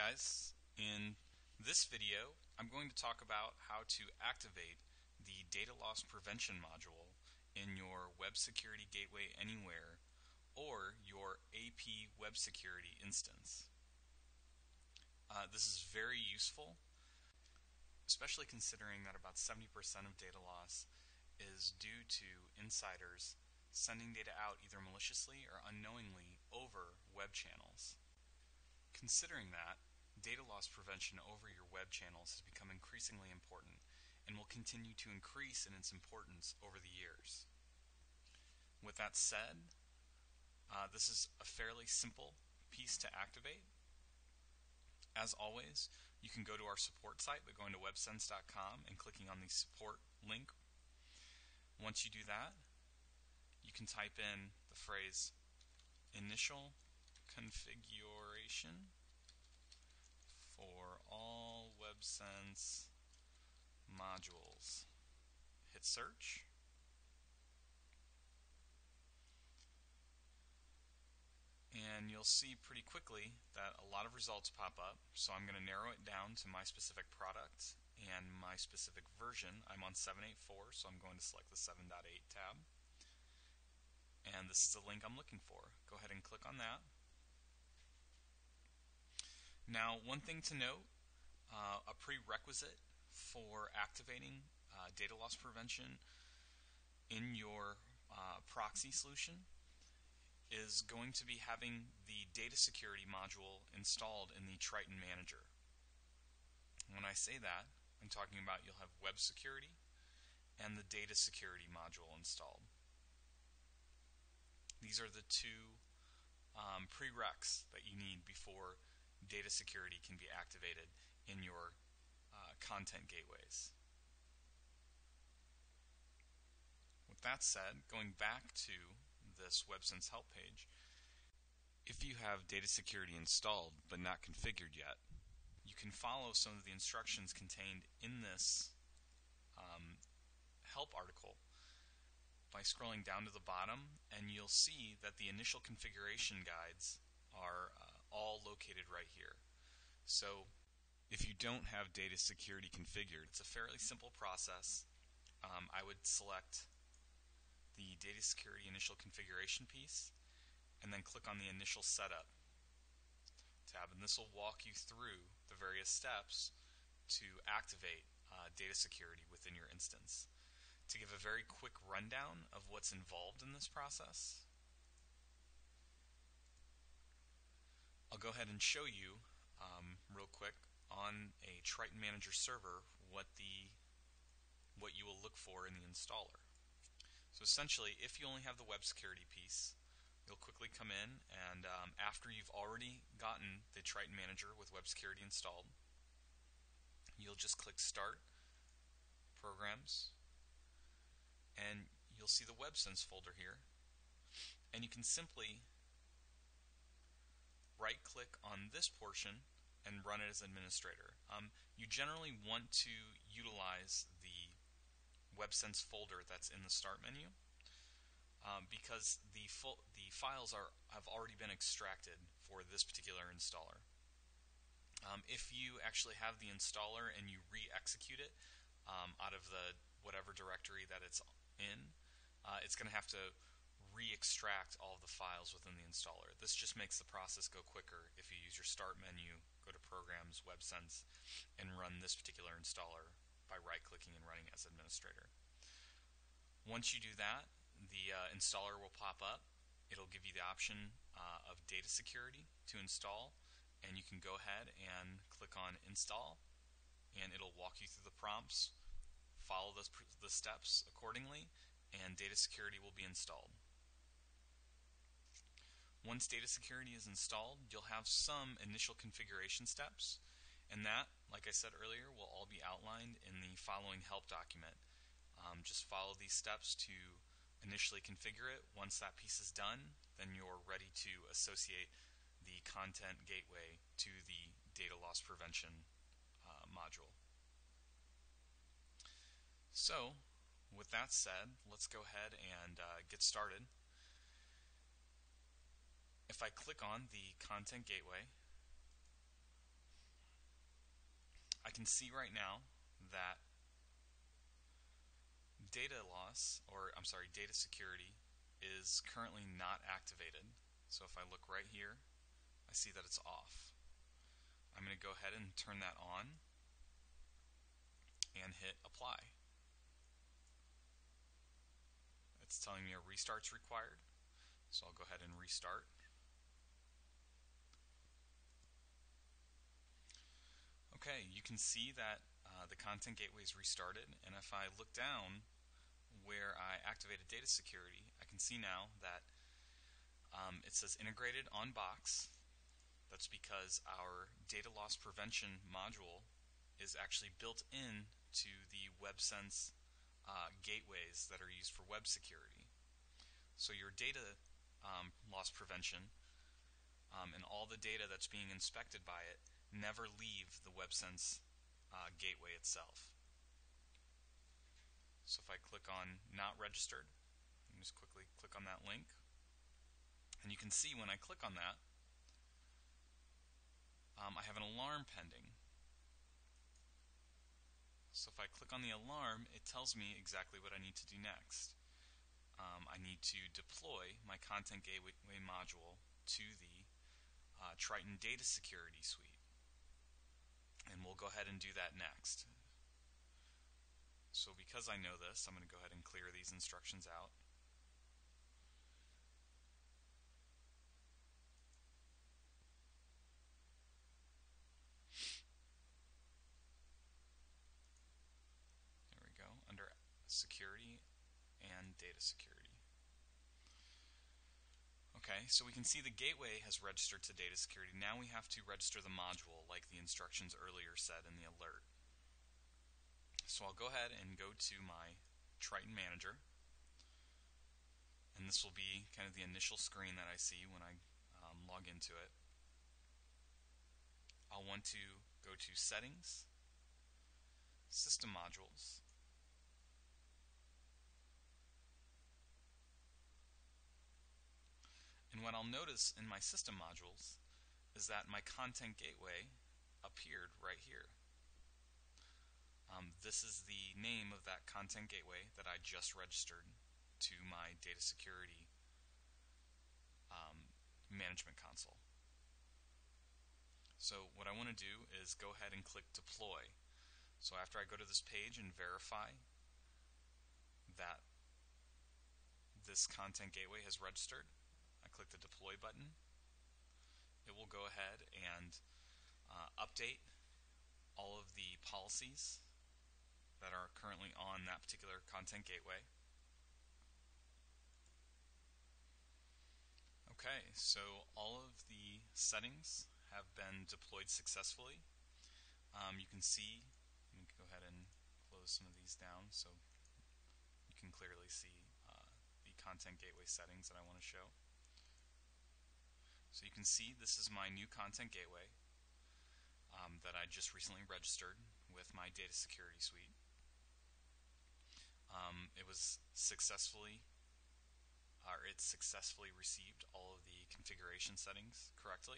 guys, in this video I'm going to talk about how to activate the data loss prevention module in your Web Security Gateway Anywhere or your AP Web Security instance. This is very useful, especially considering that about 70% of data loss is due to insiders sending data out either maliciously or unknowingly over web channels. Considering that, data loss prevention over your web channels has become increasingly important and will continue to increase in its importance over the years. With that said, this is a fairly simple piece to activate. As always, you can go to our support site by going to websense.com and clicking on the support link. Once you do that, you can type in the phrase initial configuration for all Websense modules. Hit search. And you'll see pretty quickly that a lot of results pop up. So I'm going to narrow it down to my specific product and my specific version. I'm on 7.8.4, so I'm going to select the 7.8 tab. And this is the link I'm looking for. Go ahead and click on that. Now, one thing to note, a prerequisite for activating data loss prevention in your proxy solution is going to be having the data security module installed in the Triton Manager. When I say that, I'm talking about you'll have web security and the data security module installed. These are the two prereqs that you need before data security can be activated in your content gateways. With that said, going back to this Websense help page, if you have data security installed but not configured yet, you can follow some of the instructions contained in this help article by scrolling down to the bottom, and you'll see that the initial configuration guides are all located right here. So if you don't have data security configured, it's a fairly simple process. I would select the data security initial configuration piece and then click on the initial setup tab, and this will walk you through the various steps to activate data security within your instance. To give a very quick rundown of what's involved in this process, I'll go ahead and show you real quick on a Triton Manager server what you will look for in the installer. So essentially, if you only have the web security piece, you'll quickly come in and after you've already gotten the Triton Manager with web security installed, you'll just click Start, Programs, and you'll see the Websense folder here, and you can simply right click on this portion and run it as administrator. You generally want to utilize the Websense folder that's in the Start menu because the files have already been extracted for this particular installer. If you actually have the installer and you re-execute it out of the whatever directory that it's in, it's going to have to re-extract all of the files within the installer. This just makes the process go quicker if you use your Start menu, go to Programs, Websense, and run this particular installer by right-clicking and running as administrator. Once you do that, the installer will pop up. It'll give you the option of data security to install, and you can go ahead and click on Install, and it'll walk you through the prompts, follow the steps accordingly, and data security will be installed. Once data security is installed, you'll have some initial configuration steps, and that, like I said earlier, will all be outlined in the following help document. Just follow these steps to initially configure it. Once that piece is done, then you're ready to associate the content gateway to the data loss prevention module. So, with that said, let's go ahead and get started. If I click on the content gateway, I can see right now that data loss, or I'm sorry, data security is currently not activated. So if I look right here, I see that it's off. I'm going to go ahead and turn that on and hit apply. It's telling me a restart's required, so I'll go ahead and restart. Okay, you can see that the content gateway is restarted, and if I look down where I activated data security, I can see now that it says integrated on box. That's because our data loss prevention module is actually built in to the Websense gateways that are used for web security. So your data loss prevention and all the data that's being inspected by it never leave the Websense gateway itself. So if I click on not registered, I can just quickly click on that link, and you can see when I click on that, I have an alarm pending. So if I click on the alarm, it tells me exactly what I need to do next. I need to deploy my content gateway module to the Triton Data Security Suite, and we'll go ahead and do that next. So because I know this, I'm going to go ahead and clear these instructions out. There we go, under security and data security. Okay, so we can see the gateway has registered to data security. Now we have to register the module like the instructions earlier said in the alert. So I'll go ahead and go to my Triton Manager, and this will be kind of the initial screen that I see when I log into it. I'll want to go to Settings, System Modules, and what I'll notice in my system modules is that my content gateway appeared right here. This is the name of that content gateway that I just registered to my data security management console. So what I want to do is go ahead and click deploy. So after I go to this page and verify that this content gateway has registered, I click the deploy button. It will go ahead and update all of the policies that are currently on that particular content gateway. Okay, so all of the settings have been deployed successfully. You can see, let me go ahead and close some of these down so you can clearly see the content gateway settings that I want to show. So you can see this is my new content gateway that I just recently registered with my data security suite. It successfully received all of the configuration settings correctly.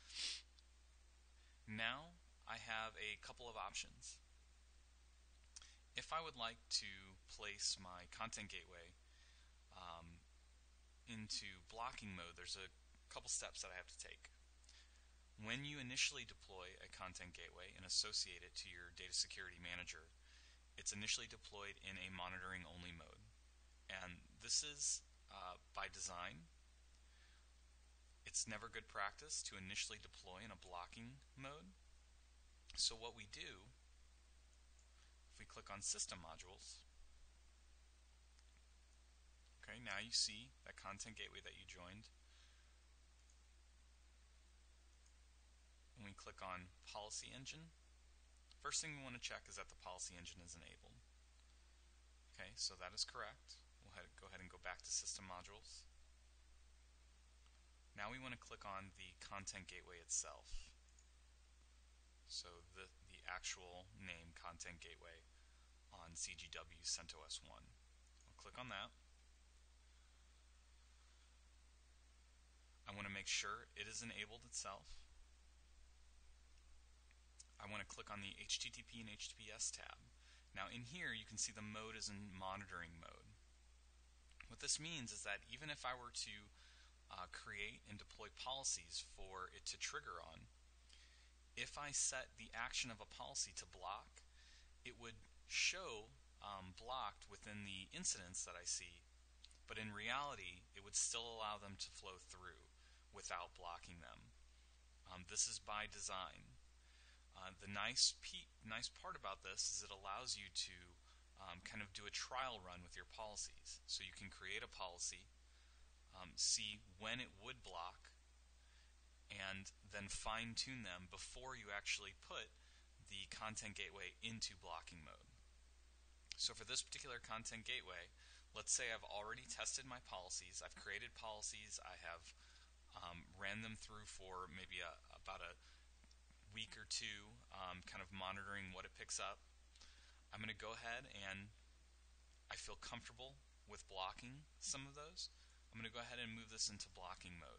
Now I have a couple of options. If I would like to place my content gateway into blocking mode, there's a couple steps that I have to take. When you initially deploy a content gateway and associate it to your data security manager, it's initially deployed in a monitoring only mode. And this is by design. It's never good practice to initially deploy in a blocking mode. So what we do, if we click on System Modules, okay, now you see that content gateway that you joined. When we click on Policy Engine, first thing we want to check is that the Policy Engine is enabled. Okay, so that is correct. We'll go ahead and go back to System Modules. Now we want to click on the content gateway itself. So the actual name, Content Gateway, on CGW CentOS 1. I'll click on that. I want to make sure it is enabled itself. I I want to click on the HTTP and HTTPS tab. Now in here you can see the mode is in monitoring mode. What this means is that even if I were to create and deploy policies for it to trigger on, if I set the action of a policy to block, it would show blocked within the incidents that I see, but in reality it would still allow them to flow through without blocking them. This is by design. The nice part about this is it allows you to kind of do a trial run with your policies. So you can create a policy, see when it would block, and then fine-tune them before you actually put the content gateway into blocking mode. So for this particular content gateway, let's say I've already tested my policies, I've created policies, I have ran them through for maybe about a week or two, kind of monitoring what it picks up. I'm going to go ahead and I feel comfortable with blocking some of those. I'm going to go ahead and move this into blocking mode.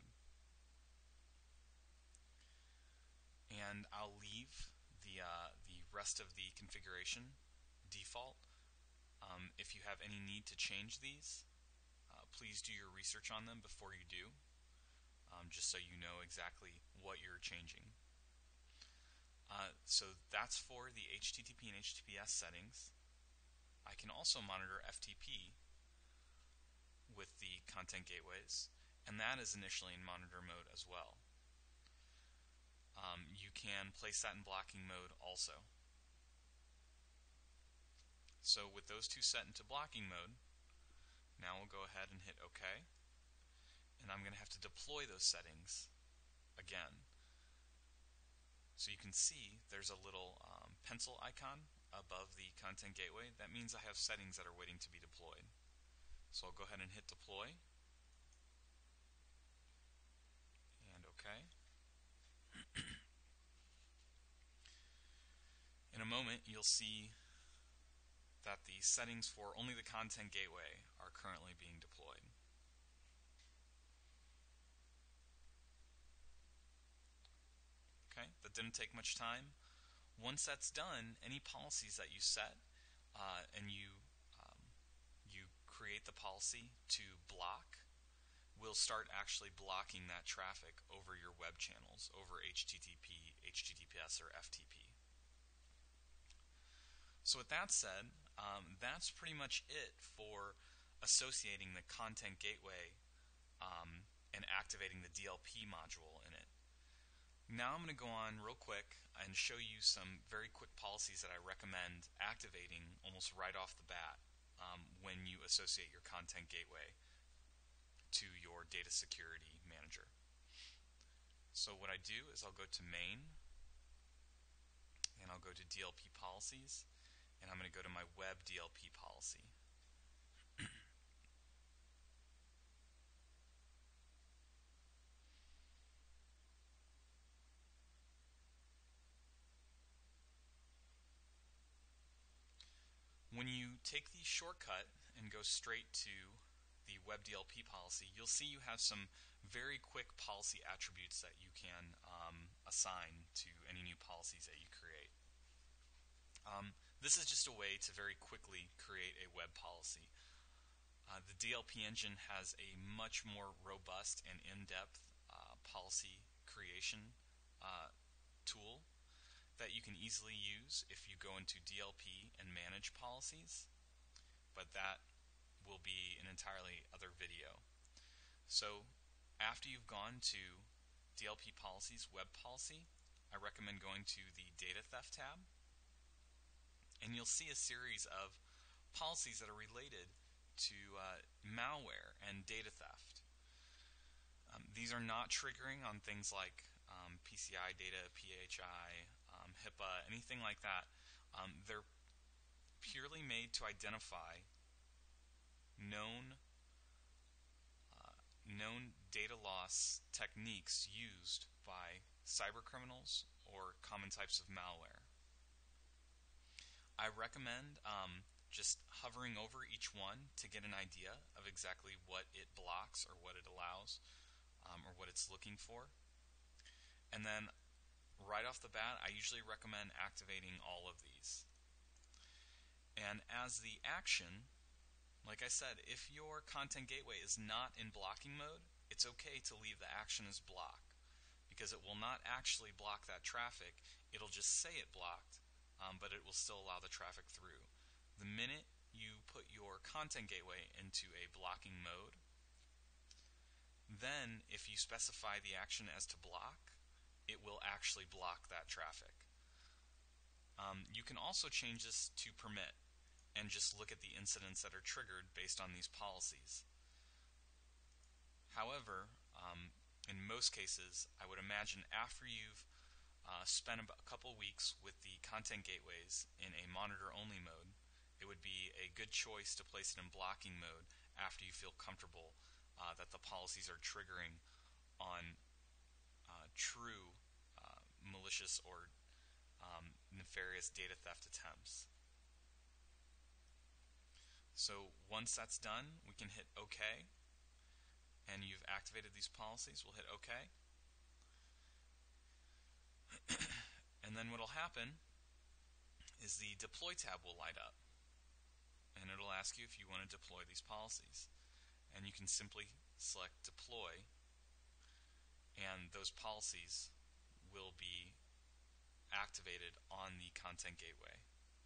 And I'll leave the rest of the configuration default. If you have any need to change these, please do your research on them before you do, just so you know exactly what you're changing. So that's for the HTTP and HTTPS settings. I can also monitor FTP with the content gateways, and that is initially in monitor mode as well. You can place that in blocking mode also. So with those two set into blocking mode, now we'll go ahead and hit OK, and I'm going to have to deploy those settings again. So you can see there's a little pencil icon above the content gateway. That means I have settings that are waiting to be deployed. So I'll go ahead and hit deploy and OK. In a moment you'll see that the settings for only the content gateway are currently being deployed. Okay, that didn't take much time. Once that's done, any policies that you set and you create the policy to block will start actually blocking that traffic over your web channels, over HTTP, HTTPS, or FTP. So with that said, that's pretty much it for associating the content gateway and activating the DLP module in it. Now I'm going to go on real quick and show you some very quick policies that I recommend activating almost right off the bat when you associate your content gateway to your data security manager. So what I do is I'll go to main and I'll go to DLP Policies, and I'm going to go to my web DLP policy. When you take the shortcut and go straight to the web DLP policy, you'll see you have some very quick policy attributes that you can assign to any new policies that you create. This is just a way to very quickly create a web policy. The DLP engine has a much more robust and in-depth policy creation tool that you can easily use if you go into DLP and manage policies, but that will be an entirely other video. So after you've gone to DLP Policies, Web Policy, I recommend going to the Data Theft tab, and you'll see a series of policies that are related to malware and data theft. These are not triggering on things like PCI data, PHI, HIPAA, anything like that. They're purely made to identify known data loss techniques used by cybercriminals or common types of malware. I recommend just hovering over each one to get an idea of exactly what it blocks or what it allows or what it's looking for. And then right off the bat, I usually recommend activating all of these. And as the action, like I said, if your content gateway is not in blocking mode, it's okay to leave the action as block, because it will not actually block that traffic. It'll just say it blocked, but it will still allow the traffic through. The minute you put your content gateway into a blocking mode, then if you specify the action as to block, it will actually block that traffic. You can also change this to permit and just look at the incidents that are triggered based on these policies. However, in most cases, I would imagine after you've spent a couple weeks with the content gateways in a monitor-only mode, it would be a good choice to place it in blocking mode after you feel comfortable that the policies are triggering on true malicious or nefarious data theft attempts. So once that's done, we can hit OK, and you've activated these policies. We'll hit OK. And then what will happen is the deploy tab will light up, and it'll ask you if you want to deploy these policies. And you can simply select deploy, and those policies will be activated on the content gateway.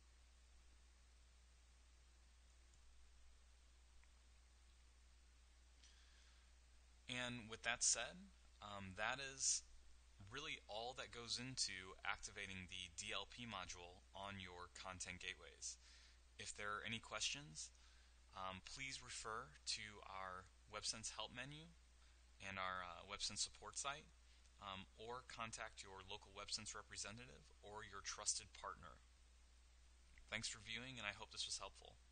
And with that said, that is really all that goes into activating the DLP module on your content gateways. If there are any questions, please refer to our Websense help menu and our Websense support site, or contact your local Websense representative or your trusted partner. Thanks for viewing, and I hope this was helpful.